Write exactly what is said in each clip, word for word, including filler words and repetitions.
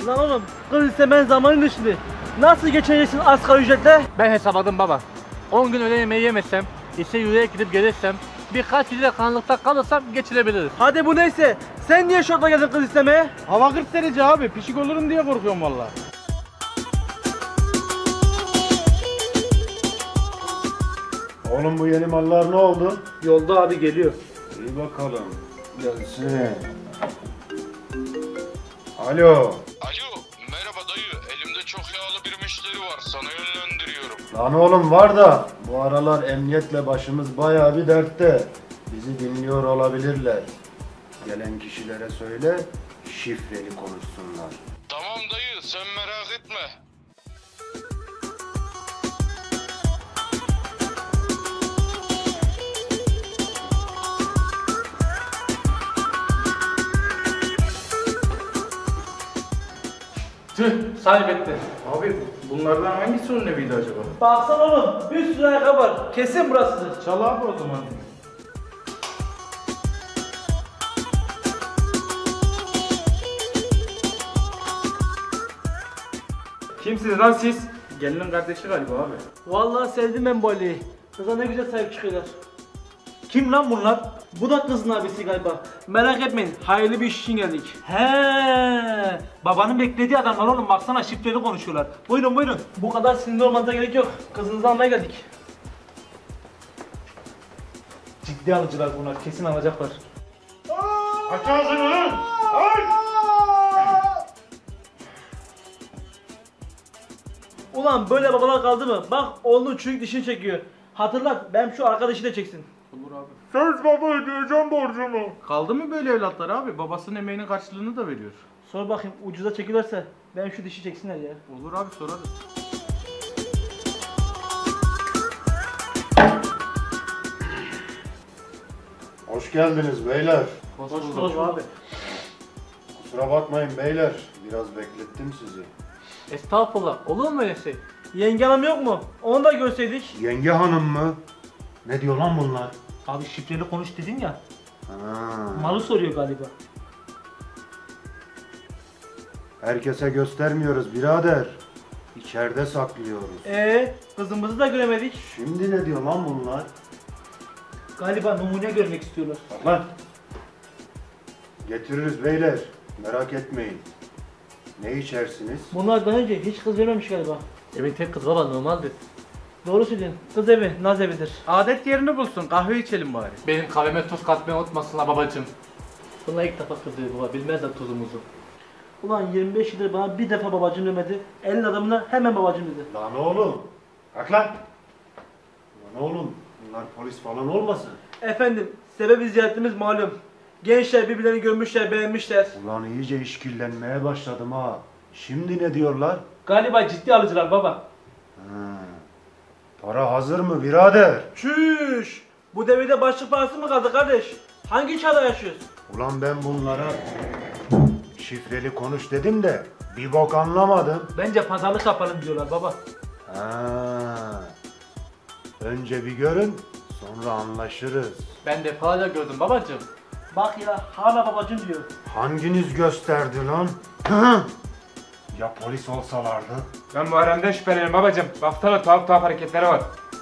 Lan oğlum kız istemen zamanın dışında. Nasıl geçineceksin asgari ücretle? Ben hesapladım baba. on gün öğle yemeği yemezsem, işe yürüyerek gidip gelirsem, birkaç gece karanlıkta kalırsam geçirebiliriz. Hadi bu neyse. Sen niye şortla geldin kız istemeye? Hava kırk derece abi. Pişik olurum diye korkuyorum vallahi. Oğlum bu yeni mallar ne oldu? Yolda abi geliyor. İyi bakalım. Gelsin. Alo. Alo, merhaba dayı. Elimde çok yağlı bir müşteri var. Sana yönlendiriyorum. Lan oğlum var da bu aralar emniyetle başımız bayağı bir dertte. Bizi dinliyor olabilirler. Gelen kişilere söyle şifreli konuşsunlar. Tamam dayı, sen merak etme. Tüh, saybetti. Abi bunlardan hangisi onun eviydi acaba? Baksana oğlum bir sürü ayakkabı var. Kesin burasıdır. Çal abi o zaman. Kimsiniz lan siz? Gelinin kardeşi galiba abi. Vallahi sevdim ben bu Ali'yi. Kıza ne güzel sahip çıkıyorlar. Kim lan bunlar? Bu da kızın abisi galiba. Merak etmeyin hayırlı bir iş için geldik. He, babanın beklediği adamlar oğlum, baksana şifreli konuşuyorlar. Buyurun buyurun. Bu kadar sinirli olmanıza gerek yok. Kızınızı almaya geldik. Ciddi alıcılar bunlar, kesin alacaklar. Aç ağzını lan! Ulan böyle babalar kaldı mı? Bak oğlunun çürük dişini çekiyor. Hatırlat ben şu arkadaşı da çeksin. Olur abi. Söz baba ödeyeceğim borcumu. Kaldı mı böyle evlatlar abi? Babasının emeğinin karşılığını da veriyor. Sor bakayım ucuza çekilirse ben şu dişi çeksinler ya. Olur abi sorarız. Hoş geldiniz beyler. Hoş Hoş bulduk. bulduk abi. Kusura bakmayın beyler. Biraz beklettim sizi. Estağfurullah, olur mu öyle şey? Yenge hanım yok mu? Onu da görseydik. Yenge hanım mı? Ne diyor lan bunlar? Abi şifreli konuş dedin ya, Ha. Malı soruyor galiba. Herkese göstermiyoruz birader. İçeride saklıyoruz. Ee, kızımızı da göremedik. Şimdi ne diyor lan bunlar? Galiba numune görmek istiyorlar. Bak lan. Getiririz beyler. Merak etmeyin. Ne içersiniz? Bunlar daha önce hiç kız vermemiş galiba. evin tek kız baba, normaldir. Doğru söylüyorsun. Kız evi, naz evidir. Adet yerini bulsun. Kahve içelim bari. Benim kahveme tuz katmayı unutmasınlar babacığım. Bunlar ilk defa kızıyor baba, bilmezler tuzumuzu. Ulan yirmi beş yıldır bana bir defa babacım demedi. Elin adamına hemen babacım dedi. Lan oğlum. Kalk lan. Lan oğlum. Bunlar polis falan olmasın? Efendim, sebebi ziyaretimiz malum. Gençler birbirlerini görmüşler, beğenmişler. Ulan iyice işkillenmeye başladım ha. Şimdi ne diyorlar? Galiba ciddi alıcılar baba. Ha. Para hazır mı birader? Çüş! Bu devirde başlık parası mı kaldı kardeş? Hangi çağda yaşıyoruz? Ulan ben bunlara şifreli konuş dedim de bir bok anlamadım. Bence pazarlık yapalım diyorlar baba. Ha. Önce bir görün, sonra anlaşırız. Ben defalarca gördüm babacığım. Bak ya hala babacım diyor. Hanginiz gösterdi lan? Hı? Ya polis olsalardı? Ben bu Muharrem'den şüpheleniyorum babacım. Baksana tuhaf tuhaf hareketleri var.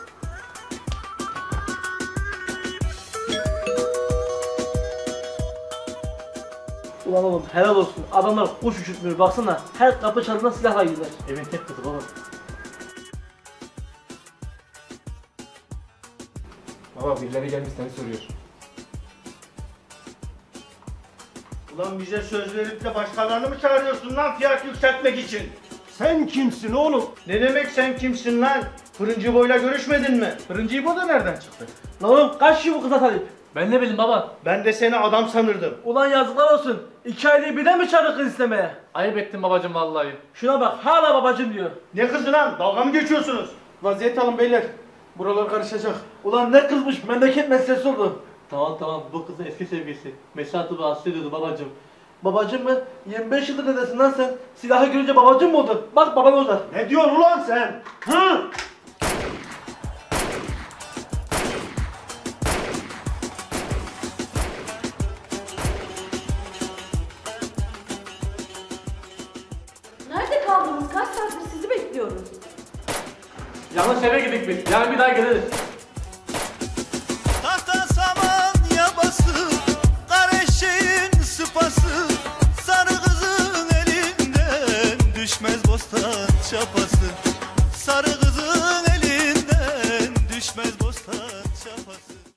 Ulan oğlum helal olsun. Adamlar kuş uçurtmuyor baksana. Her kapı çaldığında silahla gidiyorlar. Evin tek kızı baba. Baba birileri gelmiş seni soruyor. Ulan bize söz verip de başkalarını mı çağırıyorsun lan fiyat yükseltmek için? Sen kimsin oğlum? Ne demek sen kimsin lan? Fırıncı boyla görüşmedin mi? Fırıncı İbo da nereden çıktı? Lan oğlum kaç kişi bu kıza talip? Ben ne bileyim baba. Ben de seni adam sanırdım. Ulan yazıklar olsun. İki aylığı birden mi çağırdı kız istemeye? Ayıp ettim babacığım vallahi. Şuna bak hala babacım diyor. Ne kızı lan? Dalga mı geçiyorsunuz? Vaziyet alın beyler. Buralar karışacak. Ulan ne kızmış memleket meselesi oldu. Tamam tamam, bu kızın eski sevgilisi. Mesat'ı rahatsız ediyordu babacığım. Babacım mı? yirmi beş yıldır neredesin lan sen? Silahı görünce babacım mı oldu? Bak baban orada. Ne diyorsun ulan sen? Hı? kaldınız? Kaç saattir sizi bekliyoruz. Yanlış eve gittik biz. Yarın bir daha geliriz. Tahta saman yabası, kar eşeğin sıpası, sarı kızın elinden düşmez bostan çapası. Sarı